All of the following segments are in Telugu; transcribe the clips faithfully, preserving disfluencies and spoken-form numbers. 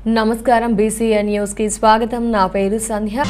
నమస్కారం బీసీఎన్ న్యూస్ కి స్వాగతం నా పేరు సంధ్య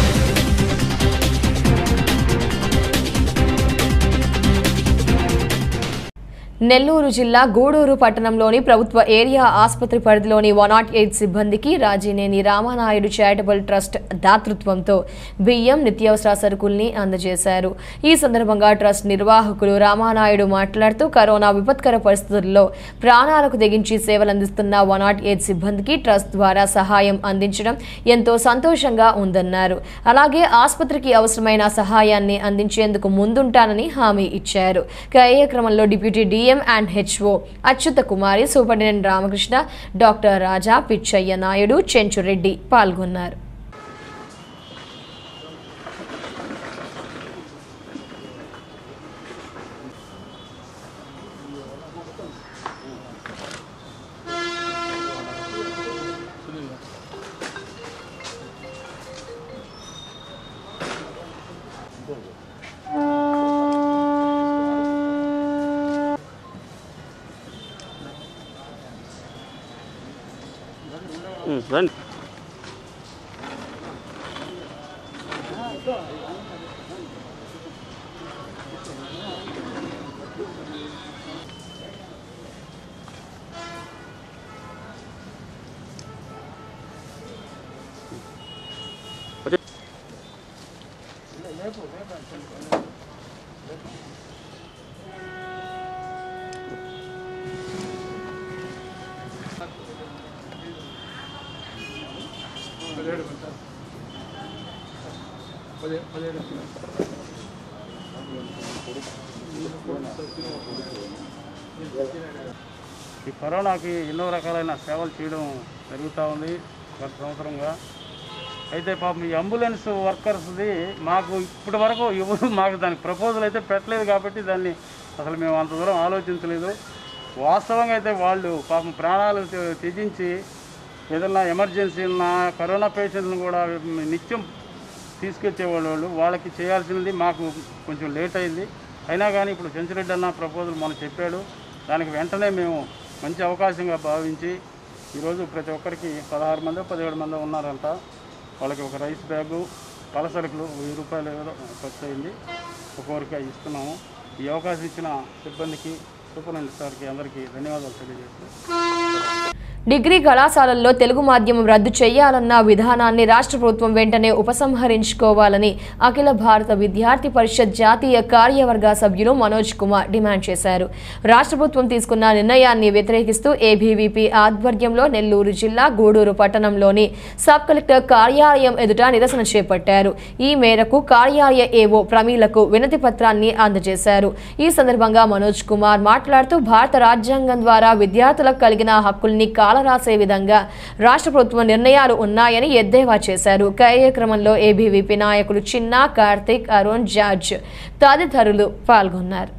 నెల్లూరు జిల్లా గూడూరు పట్టణంలోని ప్రభుత్వ ఏరియా ఆసుపత్రి పరిధిలోని వన్ నాట్ ఎయిట్ సిబ్బందికి రాజీనేని రామానాయుడు చారిటబుల్ ట్రస్ట్ దాతృత్వంతో బియ్యం నిత్యావసర సరుకుల్ని అందజేశారు। ఈ సందర్భంగా ట్రస్ట్ నిర్వాహకులు రామానాయుడు మాట్లాడుతూ కరోనా విపత్కర పరిస్థితుల్లో ప్రాణాలకు తెగించి సేవలందిస్తున్న వన్ నాట్ ఎయిట్ సిబ్బందికి ట్రస్ట్ ద్వారా సహాయం అందించడం ఎంతో సంతోషంగా ఉందన్నారు। అలాగే ఆసుపత్రికి అవసరమైన సహాయాన్ని అందించేందుకు ముందుంటానని హామీ ఇచ్చారు। కార్యక్రమంలో deputy D and H O Achyuta Kumari, superintendent Ramakrishna, doctor Raja, Pichaiah Naidu, Chenchureddy పాల్గొన్నారు। Run. ఈ కరోనాకి ఎన్నో రకాలైన సేవలు చేయడం జరుగుతూ ఉంది గత సంవత్సరంగా। అయితే పాపం ఈ అంబులెన్స్ వర్కర్స్ది మాకు ఇప్పటి వరకు ఎవరు మాకు దానికి ప్రపోజల్ అయితే పెట్టలేదు కాబట్టి దాన్ని అసలు మేము అంత దూరం ఆలోచించలేదు। వాస్తవంగా అయితే వాళ్ళు పాపం ప్రాణాలు త్యజించి ఏదైనా ఎమర్జెన్సీ ఉన్న కరోనా పేషెంట్లను కూడా నిత్యం తీసుకొచ్చేవాళ్ళు వాళ్ళు వాళ్ళకి చేయాల్సినది మాకు కొంచెం లేట్ అయింది। అయినా కానీ ఇప్పుడు చెంచురెడ్డి అన్న ప్రపోజల్ మనం చెప్పాడు, దానికి వెంటనే మేము మంచి అవకాశంగా భావించి ఈరోజు ప్రతి ఒక్కరికి పదహారు మంది పదిహేడు మంది ఉన్నారంట, వాళ్ళకి ఒక రైస్ బ్యాగు పలసరుకులు వెయ్యి రూపాయలు ఏదో ఖర్చు అయింది, ఒక్కొక్కరికి ఇస్తున్నాము। ఈ అవకాశం ఇచ్చిన సిబ్బందికి సూపరింటెండెంట్ సార్కి అందరికీ ధన్యవాదాలు తెలియజేస్తున్నాం। డిగ్రీ కళాశాలల్లో తెలుగు మాధ్యమం రద్దు చేయాలన్న విధానాన్ని రాష్ట్ర ప్రభుత్వం వెంటనే ఉపసంహరించుకోవాలని అఖిల భారత విద్యార్థి పరిషత్ జాతీయ కార్యవర్గ సభ్యులు మనోజ్ కుమార్ డిమాండ్ చేశారు। రాష్ట్ర ప్రభుత్వం తీసుకున్న నిర్ణయాన్ని వ్యతిరేకిస్తూ ఏబీవీపీ ఆధ్వర్యంలో నెల్లూరు జిల్లా గూడూరు పట్టణంలోని సబ్ కలెక్టర్ కార్యాలయం ఎదుట నిరసన చేపట్టారు। ఈ మేరకు కార్యాలయ ఏవో ప్రమీలకు వినతి పత్రాన్ని అందజేశారు। ఈ సందర్భంగా మనోజ్ కుమార్ మాట్లాడుతూ భారత రాజ్యాంగం ద్వారా విద్యార్థులకు కలిగిన హక్కుల్ని రాసే విధంగా రాష్ట్ర ప్రభుత్వ నిర్ణయాలు ఉన్నాయని ఎద్దేవా చేశారు। కార్యక్రమంలో ఏబీవీపీ నాయకులు చిన్న, కార్తిక్, అరుణ్, జార్జ్ తదితరులు పాల్గొన్నారు।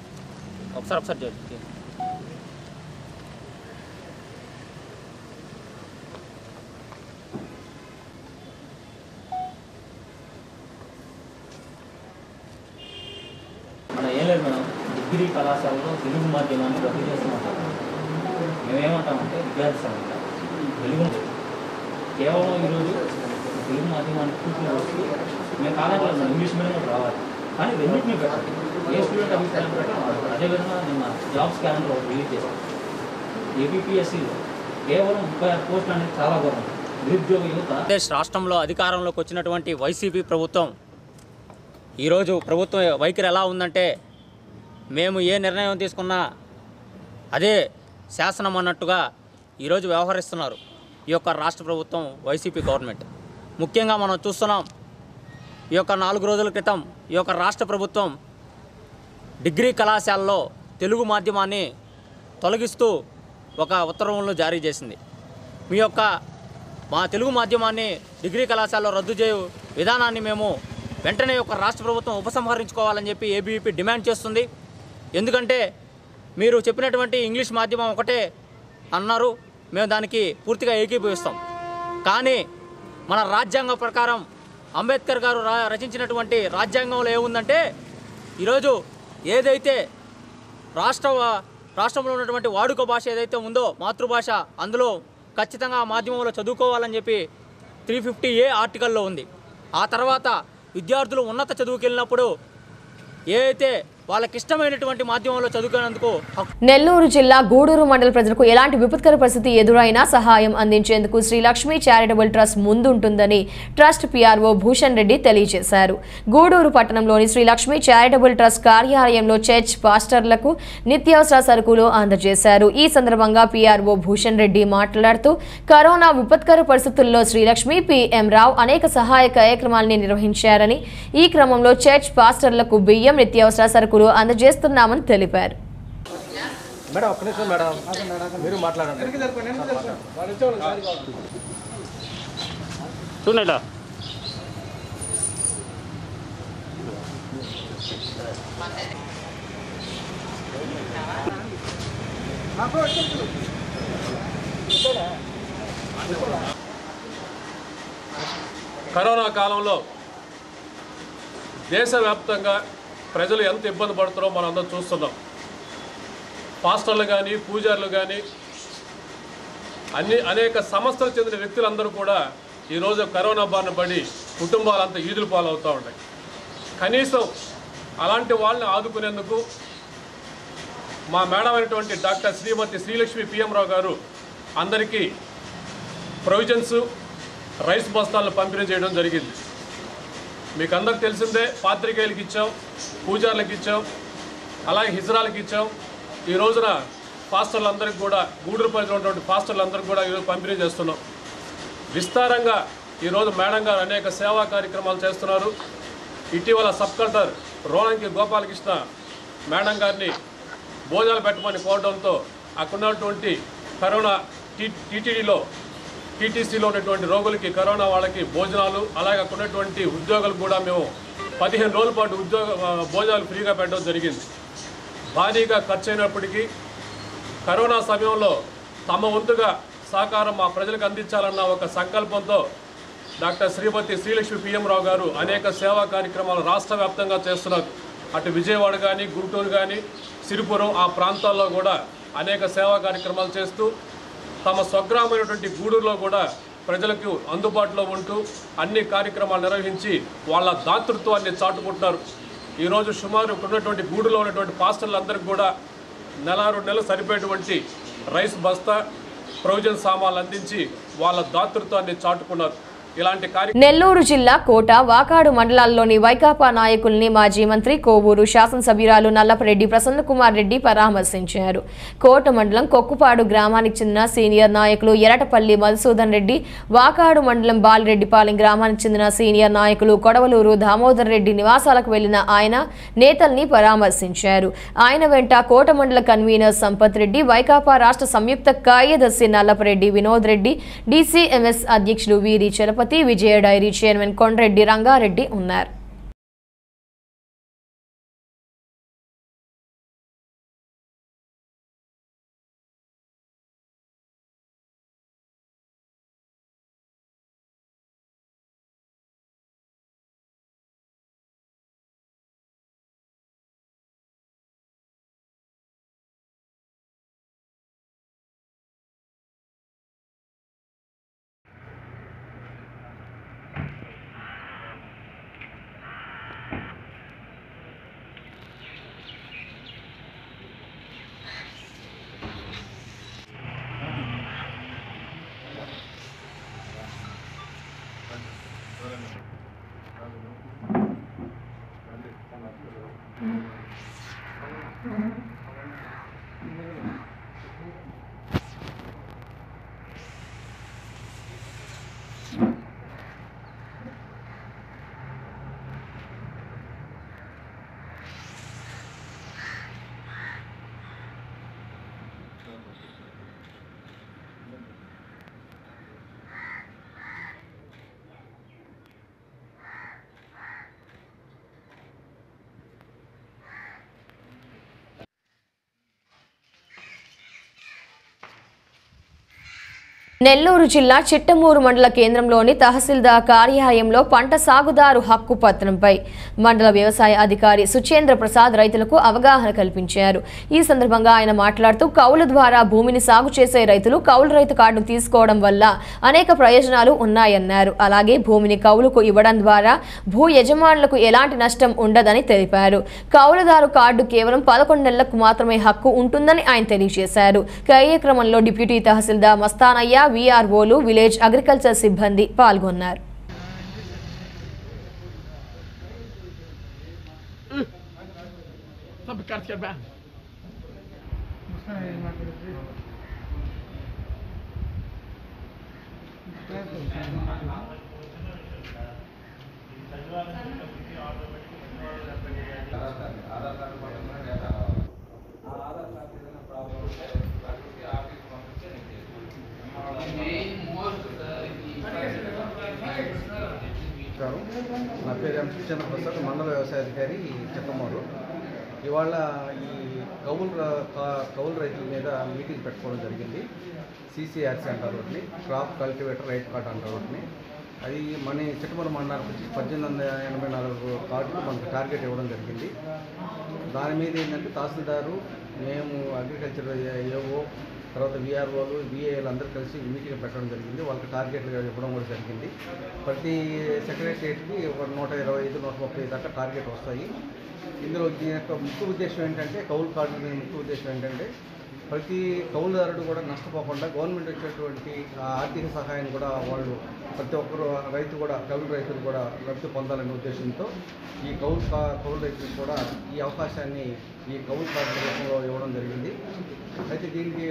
డిగ్రీ కళాశాలలో తెలుగు మాధ్యమాన్ని రద్దు చేస్తున్నాం। మేమేమంటామంటే విద్యార్థి సమస్య తెలుగు కేవలం ఈరోజు తెలుగు మాధ్యమాన్ని పూర్తిగా వచ్చి మేము కాలేజీలో ఇంగ్లీష్ మీడియం రావాలి, కానీ రెండింటినీ పెట్టాలి। ఏ స్టూడెంట్ అభిప్రాయం ప్రకారం అదేవిధంగా నిన్న జాబ్స్ క్యాలెండర్ ఒకటి రిలీజ్ చేశాం। ఏపీపీఎస్సీలో కేవలం ముప్పై ఆరు పోస్టులు అనేది చాలా గొప్ప నిరుద్యోగ యువత। దేశ రాష్ట్రంలో అధికారంలోకి వచ్చినటువంటి వైసీపీ ప్రభుత్వం ఈరోజు ప్రభుత్వం వైఖరి ఎలా ఉందంటే మేము ఏ నిర్ణయం తీసుకున్నా అదే శాసనం అన్నట్టుగా ఈరోజు వ్యవహరిస్తున్నారు ఈ యొక్క రాష్ట్ర ప్రభుత్వం, వైసీపీ గవర్నమెంట్। ముఖ్యంగా మనం చూస్తున్నాం ఈ యొక్క నాలుగు రోజుల క్రితం ఈ యొక్క రాష్ట్ర ప్రభుత్వం డిగ్రీ కళాశాలలో తెలుగు మాధ్యమాన్ని తొలగిస్తూ ఒక ఉత్తర్వులను జారీ చేసింది। మీ యొక్క మా తెలుగు మాధ్యమాన్ని డిగ్రీ కళాశాలలో రద్దు చేయు విధానాన్ని మేము వెంటనే ఒక రాష్ట్ర ప్రభుత్వం ఉపసంహరించుకోవాలని చెప్పి ఏబీవీపీ డిమాండ్ చేస్తుంది। ఎందుకంటే మీరు చెప్పినటువంటి ఇంగ్లీష్ మాధ్యమం ఒకటే అన్నారు, మేము దానికి పూర్తిగా ఏకీభవిస్తాం। కానీ మన రాజ్యాంగం ప్రకారం అంబేద్కర్ గారు రచించినటువంటి రాజ్యాంగంలో ఏముందంటే ఈరోజు ఏదైతే రాష్ట్ర రాష్ట్రంలో ఉన్నటువంటి వాడుక భాష ఏదైతే ఉందో మాతృభాష, అందులో ఖచ్చితంగా ఆ మాధ్యమంలో చదువుకోవాలని చెప్పి త్రీ ఫిఫ్టీ ఏ ఆర్టికల్లో ఉంది. ఆ తర్వాత విద్యార్థులు ఉన్నత చదువుకి వెళ్ళినప్పుడు ఏ అయితే వాళ్ళకి ఇష్టమైనటువంటి మాధ్యమంలో చదువుకునేందుకు నెల్లూరు జిల్లా గూడూరు మండల ప్రజలకు ఎలాంటి విపత్కర పరిస్థితి ఎదురైనా సహాయం అందించేందుకు శ్రీ లక్ష్మీ చారిటబుల్ ట్రస్ట్ ముందుంటుందని ట్రస్ట్ పీఆర్ఓ భూషణ్ రెడ్డి తెలియజేశారు. గూడూరు పట్టణంలోని శ్రీ లక్ష్మీ చారిటబుల్ ట్రస్ట్ కార్యాలయంలో చర్చ్ పాస్టర్లకు నిత్యావసర సరుకులు అందజేశారు. ఈ సందర్భంగా పీఆర్ఓ భూషణ్ రెడ్డి మాట్లాడుతూ కరోనా విపత్కర పరిస్థితుల్లో శ్రీలక్ష్మి పిఎం రావు అనేక సహాయ కార్యక్రమాలని నిర్వహించారని, ఈ క్రమంలో చర్చ్ పాస్టర్లకు బియ్యం, నిత్యావసర సరుకులు అందజేస్తున్నామని తెలిపారు. మేడం ఒక్క నిమిషం మేడం, మీరు మాట్లాడండి. చూడండి కరోనా కాలంలో దేశవ్యాప్తంగా ప్రజలు ఎంత ఇబ్బంది పడుతున్నారో మనం అందరం చూస్తున్నాం. పాస్టర్లు కానీ, పూజారులు కానీ, అన్ని అనేక సంస్థలకు చెందిన వ్యక్తులందరూ కూడా ఈరోజు కరోనా బారిన పడి కుటుంబాలంతా ఈదులు పాలవుతూ ఉన్నాయి. కనీసం అలాంటి వాళ్ళని ఆదుకునేందుకు మా మేడం అయినటువంటి డాక్టర్ శ్రీమతి శ్రీలక్ష్మి పిఎం రావు గారు అందరికీ ప్రొవిజన్స్, రైస్ బస్తాలను పంపిణీ చేయడం జరిగింది. మీకు అందరికి తెలిసిందే, పాత్రికేయులకు ఇచ్చాం, పూజారులకు ఇచ్చాం, అలాగే హిజ్రాలకు ఇచ్చాం. ఈ రోజున పాస్టర్లందరికీ కూడా, గూడూరు పరిధిలో ఉన్నటువంటి పాస్టర్లందరికీ కూడా ఈరోజు పంపిణీ చేస్తున్నాం. విస్తారంగా ఈరోజు మేడం గారు అనేక సేవా కార్యక్రమాలు చేస్తున్నారు. ఇటీవల sub collector Ronanki Gopalakrishna madam గారిని భోజనాలు పెట్టమని కోరడంతో అక్కడ ఉన్నటువంటి కరోనా టీ టీటీడీలో టీటీసీలో ఉన్నటువంటి రోగులకి, కరోనా వాళ్ళకి భోజనాలు, అలాగే అక్కడ ఉన్నటువంటి ఉద్యోగులు కూడా మేము పదిహేను రోజుల పాటు ఉద్యోగ భోజనాలు ఫ్రీగా పెట్టడం జరిగింది. భారీగా ఖర్చు అయినప్పటికీ కరోనా సమయంలో తమ వంతుగా సహకారం మా ప్రజలకు అందించాలన్న ఒక సంకల్పంతో డాక్టర్ శ్రీమతి శ్రీలక్ష్మి పిఎం రావు గారు అనేక సేవా కార్యక్రమాలు రాష్ట్ర వ్యాప్తంగా చేస్తున్నారు. అటు విజయవాడ కానీ, గుంటూరు కానీ, సిరిపురం ఆ ప్రాంతాల్లో కూడా అనేక సేవా కార్యక్రమాలు చేస్తూ తమ స్వగ్రామైనటువంటి గూడూరులో కూడా ప్రజలకు అందుబాటులో ఉంటూ అన్ని కార్యక్రమాలు నిర్వహించి వాళ్ళ దాతృత్వాన్ని చాటుకుంటున్నారు. ఈరోజు సుమారు ఉన్నటువంటి గూడూరులో ఉన్నటువంటి పాస్టర్లందరికీ కూడా నెల రెండు నెలలు సరిపోయేటువంటి రైస్ బస్తా, ప్రొవిజన్ సామాన్లు అందించి వాళ్ళ దాతృత్వాన్ని చాటుకున్నారు. ఇలాంటి కార్య నెల్లూరు జిల్లా కోట, వాకాడు మండలాల్లోని వైకాపా నాయకుల్ని మాజీ మంత్రి కోవూరు శాసనసభ్యురాలు నల్లపరెడ్డి ప్రసన్నకుమార్ రెడ్డి పరామర్శించారు. కోట మండలం కొక్కుపాడు గ్రామానికి చెందిన సీనియర్ నాయకులు ఎరటపల్లి మధుసూదన్ రెడ్డి, వాకాడు మండలం బాలిరెడ్డిపాలెం గ్రామానికి చెందిన సీనియర్ నాయకులు కొడవలూరు దామోదర్ రెడ్డి నివాసాలకు వెళ్లిన ఆయన నేతల్ని పరామర్శించారు. ఆయన వెంట కోట మండల కన్వీనర్ సంపత్ రెడ్డి, వైకాపా రాష్ట్ర సంయుక్త కార్యదర్శి నల్లపరెడ్డి వినోద్ రెడ్డి, డీసీఎంఎస్ అధ్యక్షులు వీరి చలపతి, విజయ డైరీ చైర్మన్ కొండ్రెడ్డి రంగారెడ్డి ఉన్నారు. నెల్లూరు జిల్లా చిట్టమూరు మండల కేంద్రంలోని తహసీల్దార్ కార్యాలయంలో పంట సాగుదారు హక్కు పత్రంపై మండల వ్యవసాయ అధికారి సుచేంద్ర ప్రసాద్ రైతులకు అవగాహన కల్పించారు. ఈ సందర్భంగా ఆయన మాట్లాడుతూ కౌలు ద్వారా భూమిని సాగు చేసే రైతులు కౌలు రైతు కార్డు తీసుకోవడం వల్ల అనేక ప్రయోజనాలు ఉన్నాయన్నారు. అలాగే భూమిని కౌలుకు ఇవ్వడం ద్వారా భూ యజమానులకు ఎలాంటి నష్టం ఉండదని తెలిపారు. కౌలుదారు కార్డు కేవలం పదకొండు నెలలకు మాత్రమే హక్కు ఉంటుందని ఆయన తెలియజేశారు. కార్యక్రమంలో డిప్యూటీ తహసీల్దార్ మస్తానయ్య, వీఆర్ఓలు, విలేజ్ అగ్రికల్చర్ సిబ్బంది పాల్గొన్నారు. నా పేరు ఎం సుచేంద్ర ప్రసాద్, మండల వ్యవసాయ అధికారి చిట్టమూరు. ఇవాళ ఈ కౌలు కౌలు రైతుల మీద మీటింగ్ పెట్టుకోవడం జరిగింది. సీసీఆర్సీ అంటారు వాటిని, క్రాప్ కల్టివేటర్ రైట్ కార్డ్ అంటారు వాటిని. అది మన చిట్టమూరు మండలానికి వచ్చి పద్దెనిమిది వందల ఎనభై నాలుగు కార్డులు మనకు టార్గెట్ ఇవ్వడం జరిగింది. దాని మీద ఏంటంటే తహసీల్దారు, మేము అగ్రికల్చర్ ఏవో, తర్వాత వీఆర్ఓలు, విఏలు అందరూ కలిసి మీటింగ్ పెట్టడం జరిగింది. వాళ్ళకి టార్గెట్లు ఇవ్వడం కూడా జరిగింది. ప్రతి సెక్రటరియట్కి ఒక నూట ఇరవై ఐదు నూట ముప్పై దాకా టార్గెట్ వస్తాయి. ఇందులో దీని యొక్క ముఖ్య ఉద్దేశం ఏంటంటే, కౌలు కార్డు మీద ముఖ్య ఉద్దేశం ఏంటంటే ప్రతి కౌలుదారుడు కూడా నష్టపోకుండా గవర్నమెంట్ వచ్చేటువంటి ఆర్థిక సహాయాన్ని కూడా వాళ్ళు ప్రతి ఒక్కరు రైతు కూడా కౌలు రైతులు కూడా లబ్ధి పొందాలనే ఉద్దేశంతో ఈ కౌలు కౌలు రైతులకు కూడా ఈ అవకాశాన్ని ఈ కౌలు కార్డు రూపంలో ఇవ్వడం జరిగింది. అయితే దీనికి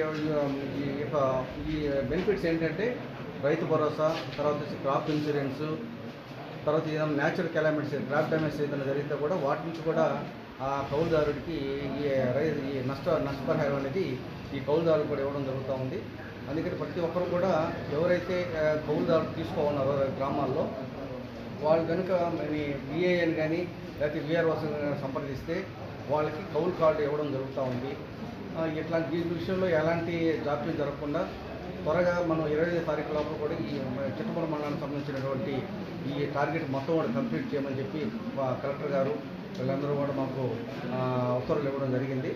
ఈ యొక్క ఈ బెనిఫిట్స్ ఏంటంటే రైతు భరోసా, తర్వాత క్రాప్ ఇన్సూరెన్సు, తర్వాత ఏదైనా న్యాచురల్ కెలామిటీస్, క్రాప్ డ్యామేజ్ ఏదైనా జరిగితే కూడా వాటి నుంచి కూడా ఆ కౌలుదారుడికి ఈ రైతు ఈ నష్ట నష్టపరిహారం అనేది ఈ కౌలుదారులు కూడా ఇవ్వడం జరుగుతూ ఉంది. అందుకని ప్రతి ఒక్కరు కూడా ఎవరైతే కౌలుదారులు తీసుకోవాలన్నారో గ్రామాల్లో వాళ్ళు కనుక మరి విఏఎన్ కానీ లేకపోతే విఆర్ఓస్ సంప్రదిస్తే వాళ్ళకి కౌలు కార్డు ఇవ్వడం జరుగుతూ ఉంది. ఇట్లాంటి ఈ విషయంలో ఎలాంటి జాప్యం జరగకుండా త్వరగా మనం ఇరవై ఐదు తారీఖు లోపల కూడా ఈ చిట్టమూరు మండలానికి సంబంధించినటువంటి ఈ టార్గెట్ మొత్తం కూడా కంప్లీట్ చేయమని చెప్పి కలెక్టర్ గారు వీళ్ళందరూ కూడా మాకు ఉత్తర్వులు ఇవ్వడం జరిగింది.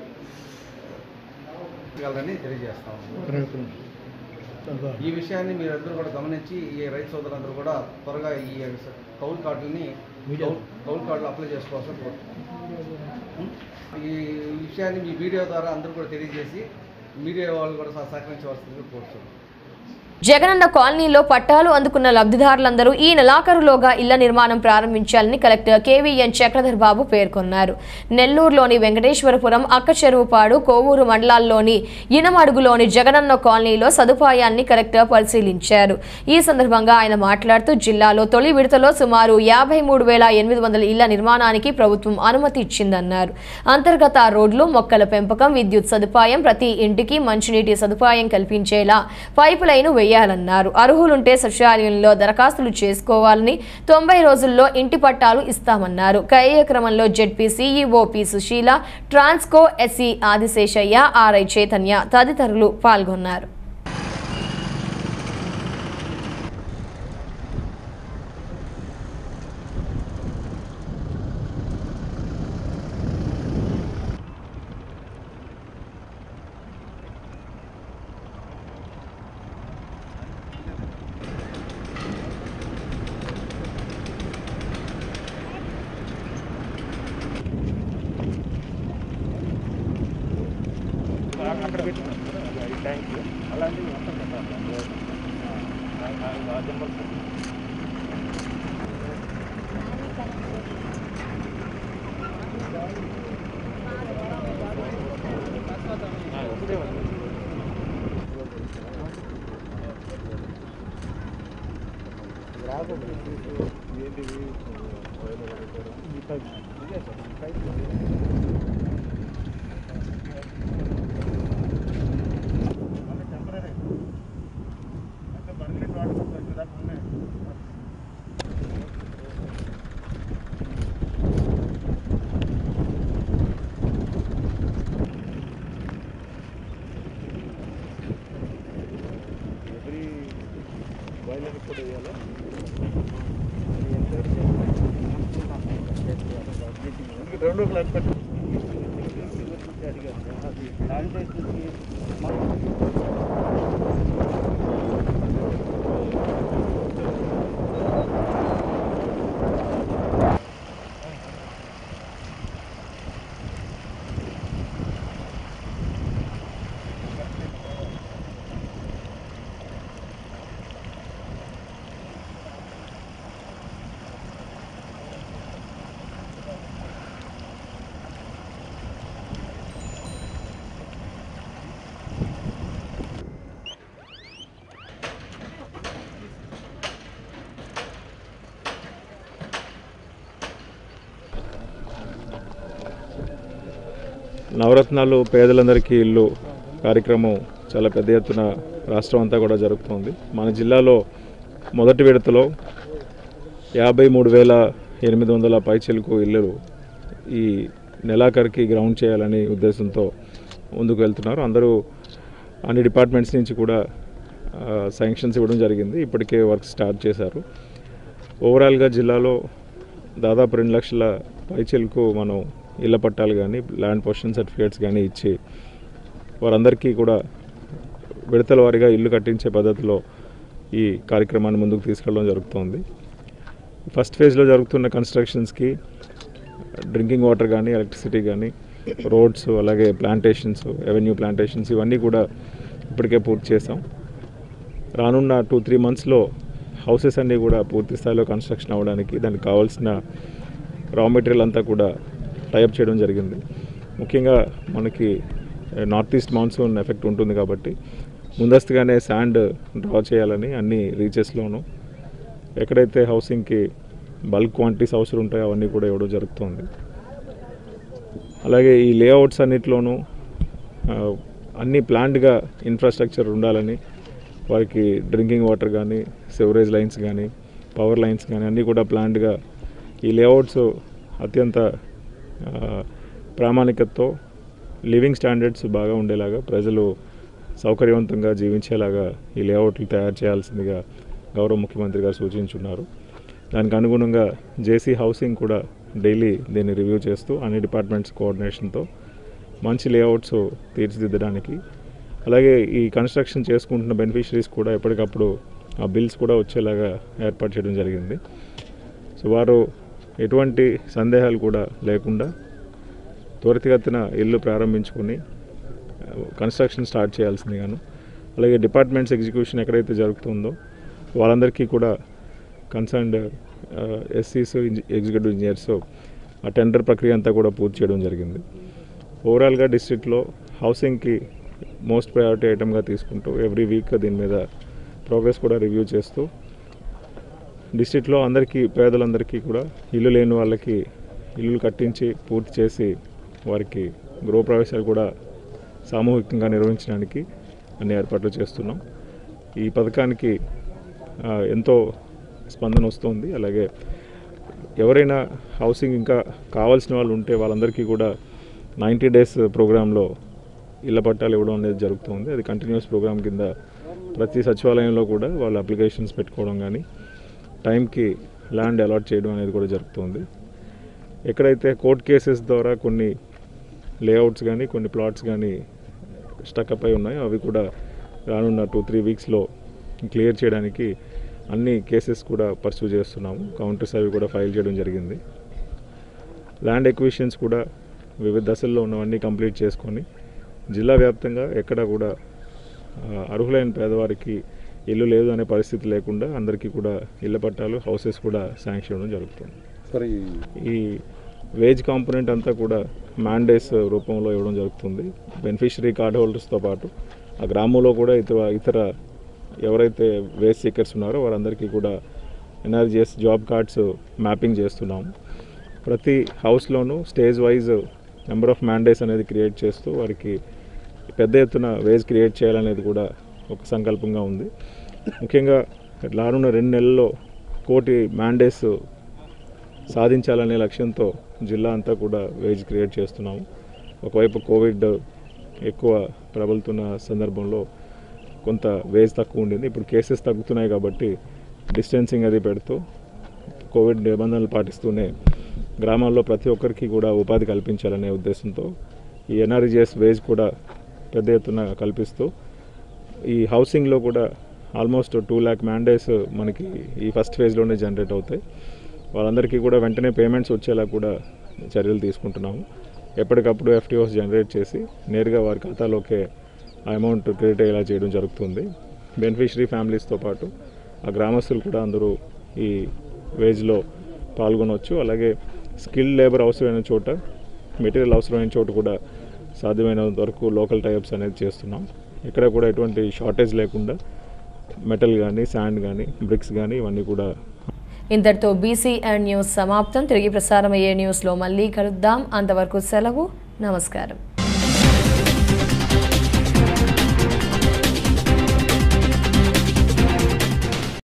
వాళ్ళని తెలియజేస్తాము. ఈ విషయాన్ని మీరందరూ కూడా గమనించి ఈ రైతు సోదరులందరూ కూడా త్వరగా ఈ కౌలు కార్డుని కౌలు కార్డులు అప్లై చేసుకోవాల్సిన కోరుతున్నాం. ఈ విషయాన్ని మీ వీడియో ద్వారా అందరూ కూడా తెలియజేసి మీడియా వాళ్ళు కూడా సహకరించవలసిందిగా కోరుతున్నాం. జగనన్న కాలనీలో పట్టాలు అందుకున్న లబ్ధిదారులందరూ ఈ నెలాఖరులోగా ఇళ్ల నిర్మాణం ప్రారంభించాలని కలెక్టర్ కేవీఎన్ చక్రధర్ బాబు పేర్కొన్నారు. నెల్లూరులోని వెంకటేశ్వరపురం, అక్కచెరువుపాడు, కోవూరు మండలాల్లోని ఇనమడుగులోని జగనన్న కాలనీలో సదుపాయాన్ని కలెక్టర్ పరిశీలించారు. ఈ సందర్భంగా ఆయన మాట్లాడుతూ జిల్లాలో తొలి విడతలో సుమారు యాభై మూడు వేల ఎనిమిది వందల ఇళ్ల నిర్మాణానికి ప్రభుత్వం అనుమతి ఇచ్చిందన్నారు. అంతర్గత రోడ్లు, మొక్కల పెంపకం, విద్యుత్ సదుపాయం, ప్రతి ఇంటికి మంచినీటి సదుపాయం కల్పించేలా పైపు లైను వేయాలన్నారు. అర్హులుంటే సచివాలయంలో దరఖాస్తులు చేసుకోవాలని, తొంభై రోజుల్లో ఇంటి పట్టాలు ఇస్తామన్నారు. కార్యక్రమంలో ZP CEO P Sushila, Transco SC Adiseshaiah, RI Chaitanya తదితరులు పాల్గొన్నారు. అక్కడ పెట్టుకున్నాం ఈ ట్యాంక్ అలాంటివి మొత్తం పెట్టాలి. బాయిలర్ కూడా వేయాలి. రెండు క్లాస్ పెట్టి అడిగాను అది శానిటైజర్కి నవరత్నాలు పేదలందరికీ ఇల్లు కార్యక్రమం చాలా పెద్ద ఎత్తున రాష్ట్రం అంతా కూడా జరుగుతుంది. మన జిల్లాలో మొదటి విడతలో యాభై మూడు వేల ఎనిమిది వందల పైచిలకు ఇల్లు ఈ నెలాఖరికి గ్రౌండ్ చేయాలని ఉద్దేశంతో ముందుకు వెళ్తున్నారు. అందరూ అన్ని డిపార్ట్మెంట్స్ నుంచి కూడా శాంక్షన్స్ ఇవ్వడం జరిగింది. ఇప్పటికే వర్క్ స్టార్ట్ చేశారు. ఓవరాల్గా జిల్లాలో దాదాపు రెండు లక్షల పైచిలకు మనం ఇళ్ల పట్టాలు కానీ ల్యాండ్ పొజిషన్ సర్టిఫికేట్స్ కానీ ఇచ్చి వారందరికీ కూడా విడతల వారీగా ఇల్లు కట్టించే పద్ధతిలో ఈ కార్యక్రమాన్ని ముందుకు తీసుకెళ్ళడం జరుగుతుంది. ఫస్ట్ ఫేజ్లో జరుగుతున్న కన్స్ట్రక్షన్స్కి డ్రింకింగ్ వాటర్ కానీ ఎలక్ట్రిసిటీ కానీ రోడ్స్ అలాగే ప్లాంటేషన్స్ ఎవెన్యూ ప్లాంటేషన్స్ ఇవన్నీ కూడా ఇప్పటికే పూర్తి చేసాం. రానున్న టూ త్రీ మంత్స్లో హౌసెస్ అన్నీ కూడా పూర్తి స్థాయిలో కన్స్ట్రక్షన్ అవ్వడానికి దానికి కావాల్సిన రా మెటీరియల్ అంతా కూడా టైప్ చేయడం జరిగింది. ముఖ్యంగా మనకి నార్త్ ఈస్ట్ మాన్సూన్ ఎఫెక్ట్ ఉంటుంది కాబట్టి ముందస్తుగానే శాండ్ డ్రా చేయాలని అన్ని రీచెస్లోనూ ఎక్కడైతే హౌసింగ్కి బల్క్ క్వాంటిటీస్ అవసరం ఉంటాయో అవన్నీ కూడా ఇవ్వడం జరుగుతుంది. అలాగే ఈ లేఅవుట్స్ అన్నిట్లోనూ అన్ని ప్లాంట్గా ఇన్ఫ్రాస్ట్రక్చర్ ఉండాలని వారికి డ్రింకింగ్ వాటర్ కానీ సివరేజ్ లైన్స్ కానీ పవర్ లైన్స్ కానీ అన్నీ కూడా ప్లాంట్గా ఈ లేఅవుట్స్ అత్యంత ప్రామాణికతతో లివింగ్ స్టాండర్డ్స్ బాగా ఉండేలాగా ప్రజలు సౌకర్యవంతంగా జీవించేలాగా ఈ లేఅవుట్లు తయారు చేయాల్సిందిగా గౌరవ ముఖ్యమంత్రి గారు సూచించున్నారు. దానికి అనుగుణంగా జేసీ హౌసింగ్ కూడా డైలీ దీన్ని రివ్యూ చేస్తూ అన్ని డిపార్ట్మెంట్స్ కోఆర్డినేషన్తో మంచి లేఅవుట్స్ తీర్చిదిద్దడానికి అలాగే ఈ కన్స్ట్రక్షన్ చేసుకుంటున్న బెనిఫిషరీస్ కూడా ఎప్పటికప్పుడు ఆ బిల్స్ కూడా వచ్చేలాగా ఏర్పాటు చేయడం జరిగింది. సో వారు ఎటువంటి సందేహాలు కూడా లేకుండా త్వరితగతిన ఇల్లు ప్రారంభించుకొని కన్స్ట్రక్షన్ స్టార్ట్ చేయాల్సిందిగాను అలాగే డిపార్ట్మెంట్స్ ఎగ్జిక్యూషన్ ఎక్కడైతే జరుగుతుందో వాళ్ళందరికీ కూడా కన్సర్న్డ్ ఎస్సీస్ ఎగ్జిక్యూటివ్ ఇంజనీర్స్ ఆ టెండర్ ప్రక్రియ అంతా కూడా పూర్తి చేయడం జరిగింది. ఓవరాల్గా డిస్ట్రిక్ట్లో హౌసింగ్కి మోస్ట్ ప్రయారిటీ ఐటమ్గా తీసుకుంటూ ఎవ్రీ వీక్ దీని మీద ప్రోగ్రెస్ కూడా రివ్యూ చేస్తూ డిస్ట్రిక్ట్లో అందరికీ పేదలందరికీ కూడా ఇల్లు లేని వాళ్ళకి ఇల్లు కట్టించి పూర్తి చేసి వారికి గృహప్రవేశాలు కూడా సామూహికంగా నిర్వహించడానికి అన్ని ఏర్పాట్లు చేస్తున్నాం. ఈ పథకానికి ఎంతో స్పందన వస్తుంది. అలాగే ఎవరైనా హౌసింగ్ ఇంకా కావాల్సిన వాళ్ళు ఉంటే వాళ్ళందరికీ కూడా నైంటీ డేస్ ప్రోగ్రాంలో ఇళ్ల పట్టాలు ఇవ్వడం అనేది జరుగుతుంది. అది కంటిన్యూస్ ప్రోగ్రామ్ కింద ప్రతి సచివాలయంలో కూడా వాళ్ళు అప్లికేషన్స్ పెట్టుకోవడం కానీ టైంకి ల్యాండ్ అలాట్ చేయడం అనేది కూడా జరుగుతుంది. ఎక్కడైతే కోర్ట్ కేసెస్ ద్వారా కొన్ని లేఅవుట్స్ కానీ కొన్ని ప్లాట్స్ కానీ స్టక్అప్ అయి ఉన్నాయో అవి కూడా రానున్న టూ త్రీ వీక్స్లో క్లియర్ చేయడానికి అన్ని కేసెస్ కూడా పర్సూ చేస్తున్నాము. కౌంటర్స్ అవి కూడా ఫైల్ చేయడం జరిగింది. ల్యాండ్ ఎక్విజిషన్స్ కూడా వివిధ దశల్లో ఉన్నవన్నీ కంప్లీట్ చేసుకొని జిల్లా వ్యాప్తంగా ఎక్కడ కూడా అర్హులైన పేదవారికి ఇల్లు లేదు అనే పరిస్థితి లేకుండా అందరికీ కూడా ఇళ్ల పట్టాలు హౌసెస్ కూడా శాంక్షన్ చేయడం జరుగుతుంది. సరే, ఈ వేజ్ కాంపోనెంట్ అంతా కూడా మ్యాండేట్స్ రూపంలో ఇవ్వడం జరుగుతుంది. బెనిఫిషరీ కార్డ్ హోల్డర్స్తో పాటు ఆ గ్రామంలో కూడా ఇతర ఇతర ఎవరైతే వేజ్ సీకర్స్ ఉన్నారో వారందరికీ కూడా ఎన్ఆర్జీఎస్ జాబ్ కార్డ్స్ మ్యాపింగ్ చేస్తున్నాము. ప్రతి హౌస్లోనూ stage wise number of mandates అనేది క్రియేట్ చేస్తూ వారికి పెద్ద ఎత్తున వేజ్ క్రియేట్ చేయాలనేది కూడా ఒక సంకల్పంగా ఉంది. ముఖ్యంగా రానున్న రెండు నెలల్లో కోటి మ్యాండేట్స్ సాధించాలనే లక్ష్యంతో జిల్లా అంతా కూడా వేజ్ క్రియేట్ చేస్తున్నాము. ఒకవైపు కోవిడ్ ఎక్కువ ప్రబలుతున్న సందర్భంలో కొంత వేజ్ తక్కువ ఉండింది. ఇప్పుడు కేసెస్ తగ్గుతున్నాయి కాబట్టి డిస్టెన్సింగ్ అది పెడుతూ కోవిడ్ నిబంధనలు పాటిస్తూనే గ్రామాల్లో ప్రతి ఒక్కరికి కూడా ఉపాధి కల్పించాలనే ఉద్దేశంతో ఈ ఎన్ఆర్ఈజీఎస్ వేజ్ కూడా పెద్ద ఎత్తున కల్పిస్తూ ఈ హౌసింగ్లో కూడా ఆల్మోస్ట్ టూ ల్యాక్ మ్యాండేట్స్ మనకి ఈ ఫస్ట్ ఫేజ్లోనే జనరేట్ అవుతాయి. వాళ్ళందరికీ కూడా వెంటనే పేమెంట్స్ వచ్చేలా కూడా చర్యలు తీసుకుంటున్నాము. ఎప్పటికప్పుడు ఎఫ్టీఓస్ జనరేట్ చేసి నేరుగా వారి ఖాతాలోకే ఆ అమౌంట్ క్రెడిట్ అయ్యేలా చేయడం జరుగుతుంది. బెనిఫిషరీ ఫ్యామిలీస్తో పాటు ఆ గ్రామస్తులు కూడా అందరూ ఈ వేజ్లో పాల్గొనవచ్చు. అలాగే స్కిల్డ్ లేబర్ అవసరమైన చోట, మెటీరియల్ అవసరమైన చోట కూడా సాధ్యమైనంత వరకు లోకల్ టైప్స్ అనేది చేస్తున్నాం. ఇక్కడ కూడా ఎటువంటి షార్టేజ్ లేకుండా మెటల్ కానీ, శాండ్ కానీ, బ్రిక్స్ కానీ ఇవన్నీ కూడా. ఇంతటితో బీసీఎన్ న్యూస్ సమాప్తం. తిరిగి ప్రసారం అయ్యే న్యూస్లో మళ్ళీ కలుద్దాం. అంతవరకు సెలవు. నమస్కారం.